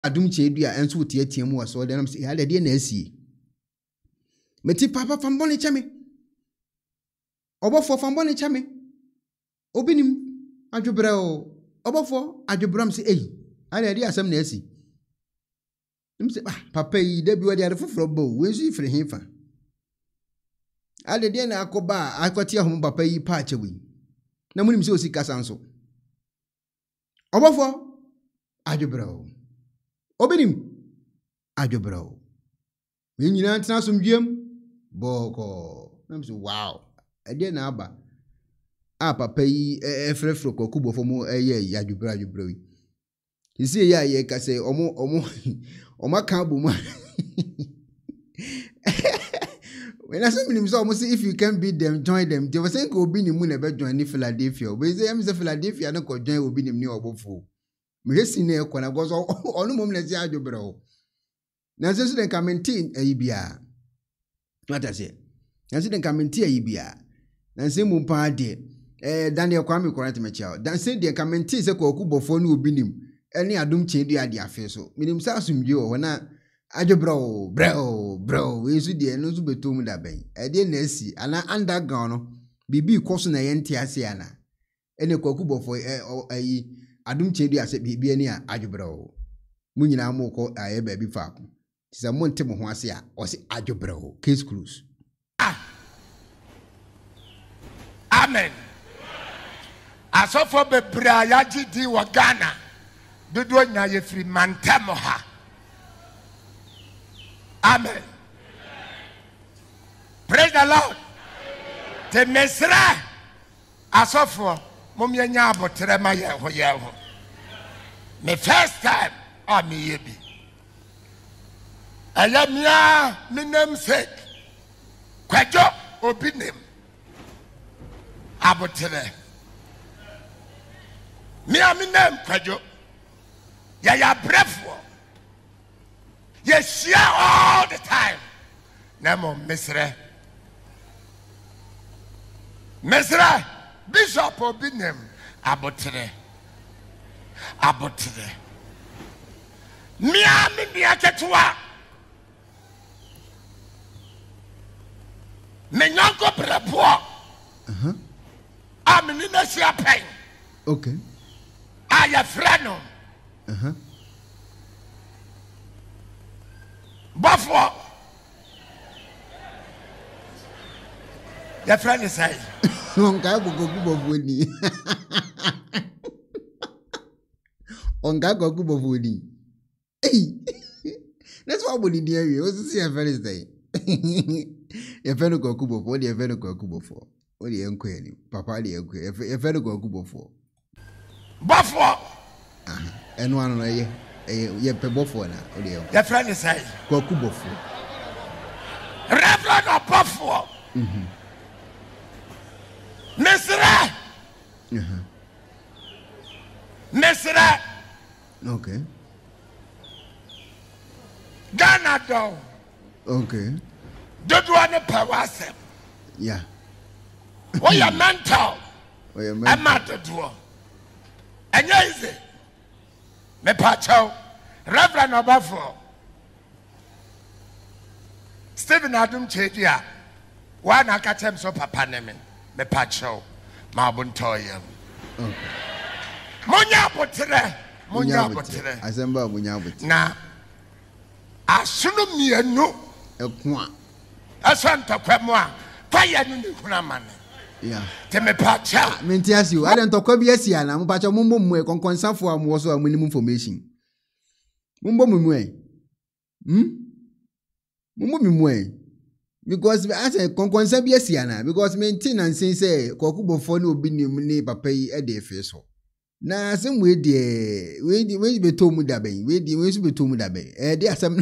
Adom Kyei-Duah enso tie mu waso de nam se ya de na asie meti papa fambone chame Obofour fambone chame Obinim adwobra o Obofour adwobram se ale de asem na asi nim se papa yi da bi wode ade foforo bo wensu ifre hefa ale de na akoba akote ahom papa yi pa achewi na munim se osika sanso Obofour adwobra o Obinim adwobra o we nyina ntena somdwem boko nam se wow ade na aba papa yi efrefro kokubofo mu eye adwobra wi isi ya ye ka se omo kan bo mu when I say minim so omo say if you can beat them join them they were saying ko Obinim mu na be join ni Philadelphia we say am say Philadelphia na ko join Obinim ni Obofour me hesi na ekona gozo onu mom na si adwobra o na so den ka maintain ayi bia what I say na so den ka maintain ayi bia na say mu pa de Daniel Kwame correct me chao dan say den ka maintain say ko Obofour ni Obinim eni Adom Kyei-Duah de afi so minim sa asumdwe o na adwobra o bro we su de no so betom da ben de na asi ana underground no bibi koso na ye ntia ase ana ene ko Obofour ayi Adom Kyei-Duah ase bibi ani a adwobra o mu nyina mo ko aye ba bi fa ko ti se mo ntem ho ase a o se adwobra o case close amen asofo bebra ya gidi wa Ghana dodo nya ye free mantamo ha amen praise the Lord te mesra asofo mom ye nya abotre ma ye ho me first time me ye bi ayamia me namesake Kyei-Duah Obinim abotre me name Kyei-Duah ya brefo you share all the time namo mesra Bishop Obinim abotre me aketwa me nyanko brebo amini na sia pen okay aya frano Obofour your friend is saying onga Obofour ni onga Obofour ni that's what we need here we see your friend is saying your friend Obofour the friend Obofour o the enkweli papa the enkweli your friend Obofour eno anu na ye pe Obofour na o the your friend is saying Obofour Reverend Obofour Mesra okay Ghana do okay dodo ane pawasem yeah what your mental am dodo anya ize me pacho Reverend Obofour Stephen Adom Kyei-Duah wa na katem so papa nemen me pacho ma buntoyem okay Munya botre asemba munya botre na asunu mienu ekwa asanta kwemo a kwaya nu ni huna mane yeah te me pacha menti asio ade ntokwa bi asia na mpacha mummom e konkonsafo amwo so amunim information mummom e mummom e because as a konkonsa bi asia na because maintenance say Obofour ni Obinim ni papa yi e de efe so na asem we beto mu da ben we so beto mu da ben de asem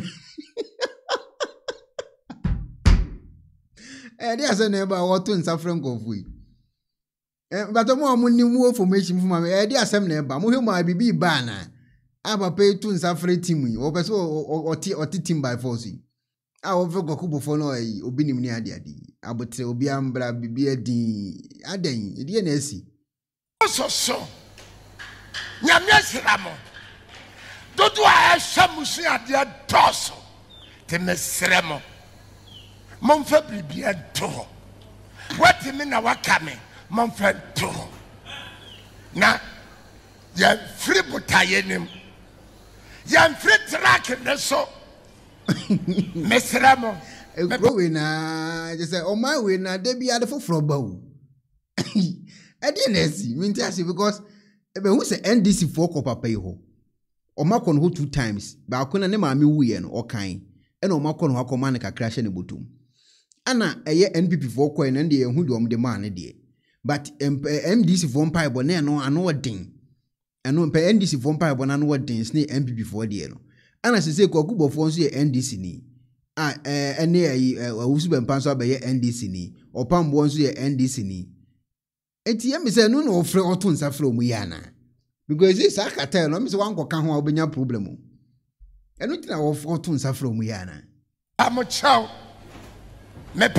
de asem na ba woto nsafren kofu yi but mo ni mu information from me de asem na ba mo hwemu abibi ba na papa yi to nsafre team yi o pese oti team by force wo fe Obofour no yi Obinim ni ade abotre obi ambra bibi adi adan ide na asi so nyamya siramo dodo a shamusi ade doso te mesremo momfa bibia to what me na wakame momfa to na ya free butayenim ya free track ne so mesremo we na just say oh my we na dey be ade foforo ba o e dey na si minti asi because ebe who say NDC for ko papa yi ho o makọ no 2 times ba akọ na ne maame wuye no okan e na o makọ no akọ ma ne kakra hye ne botum ana eye NPP for ko na de ehu de om de ma ne de but MDC for mpa ebo na no ano odin eno mpa NDC for mpa ebo na no odin sne MPP for de no ana sese ko Obofour nso ye NDC ni ene awusu bempa nso abaye NDC ni opambo nso ye NDC ni enti ye me se no no ofre oto nsa fre omu yana because this akata no me se wan koka ho obenya problem o eno tina oto nsa fre omu yana pamuchao me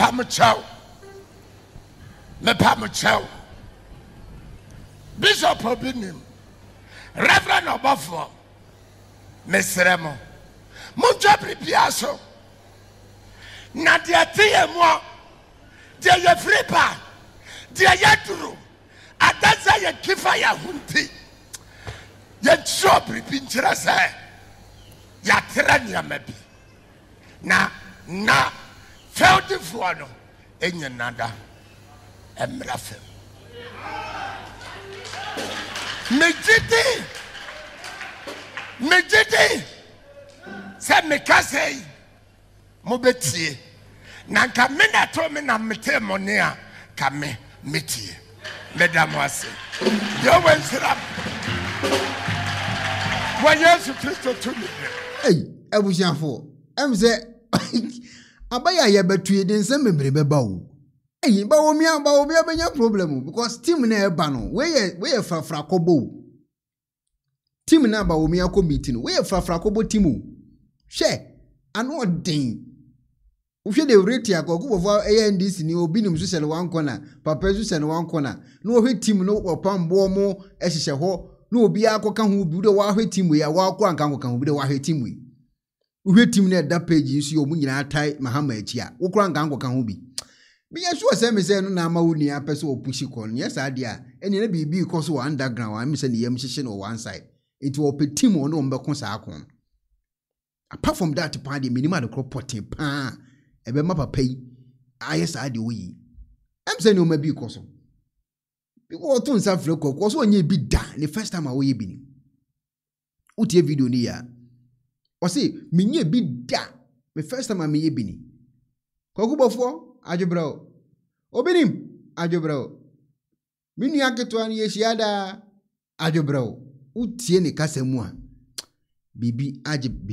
pamuchao Bishop Obinim Reverend Obofour mesremo munja prepare so na de tie mo de ye fripa de ye duru adanza ye kifa ya hunti ye chobri pinchira sa ya trani ya mebi na felde for no enye nada emrafe mejidi se mekase mo betie na nka me na to me na mete mone a ka me metie medam wase yo wensira wa Yesu Kristo to me abusiafo em se abaya ye betue den se membre beba o ba wo mi abenya problem because team na e ba no we frafra kobo team na ba wo mi akọ we frafra kobo team o hwe ano den uhwe de rate Obofour NDC ni Obinim so sele wan corner papa so sele wan corner no ohwe team no opambo mo ehihye ho no obi akoka ho bi de wa hwe team ya wa akọ anka koka ho bi de wa hwe team wi uhwe team na da page so yo mu nyina atai mahama achi a wokora anka koka ho bi me yesu se me se no na ma woni apese opushi kon yes ade a eni na bibi ko so underground wa me se ne yam hyehye no one side it will pe team on no mbeko sa akon apart from that party minimum the crop potting pa ebe ma papa yi ayes ade oyi em se ne o ma bi ko so bi ko to nsa frɛ ko so onye bi da the first time awoye bi ni utie video ni ya o se menye bi da the first time ameye bi ni ko Obofour Adjobro Obinim Adjobro minu aketo an yeshiada Adjobro utie ne kasemu a bibi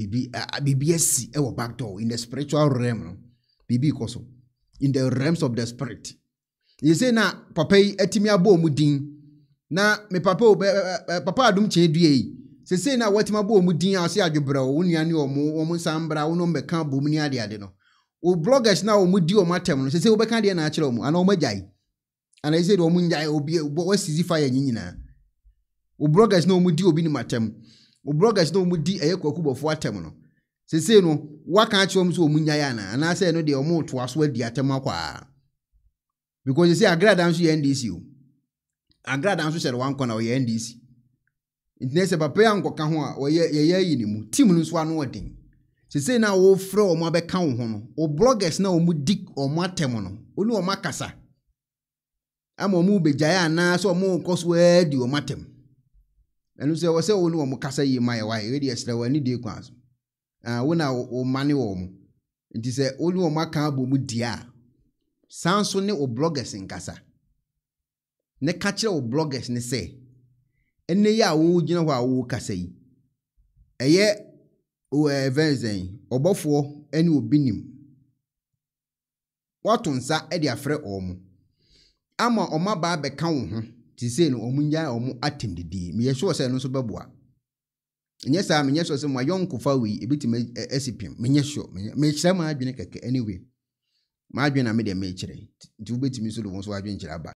esi e wo back door in the spiritual realm no bibi koso in the realms of the spirit you say na papa yi atimi abo mu din na me papa Adom Kyei say na watimi abo mu din a se Adjobro wo nua ne omo sambra wo no mbeka bo mu ni ade no o bloggers na o mudi o matem no se obeka de na akire o ana o magai ana ise de o munjai obi wasizi fire nyinyina o bloggers na o mudi obi ni matem o bloggers na o mudi Obofour atem no se no waka akire o so o munyai ana se no de o mo to aso adi atem akwa because you say agrada nso ye NDC o agrada nso shere wan kona o ye NDC intnese papa ya nkoka ho a o ye yi ni mu team no so ano odin se na wo frɛ o mo abeka wo ho no o bloggers na o mu dik o mo atem no oni o makasa ama o mu begaya na so o mo koso adi o matem enu se wo se wo ni o mo kasa yi mai wa e dey esra wani dey kwanso wo na o mane wo mo nti se oni o maka abo mu dia sanso ne o bloggers nkasa ne ka kire o bloggers ne se enne ya wo gina ho a wo kasa yi eye o evenzen Obofour ene Obinim watonsa e de afre omo ama oma ba beka wo ho ti se no omunya omo atendidi me yeso se no so beboa enye sa me yeso se mo yonkofa wi ebitima esipim me yeso me kire ma adwene keke anyway ma adwene na me de me kire nti obetimi so do won so adwene kire aba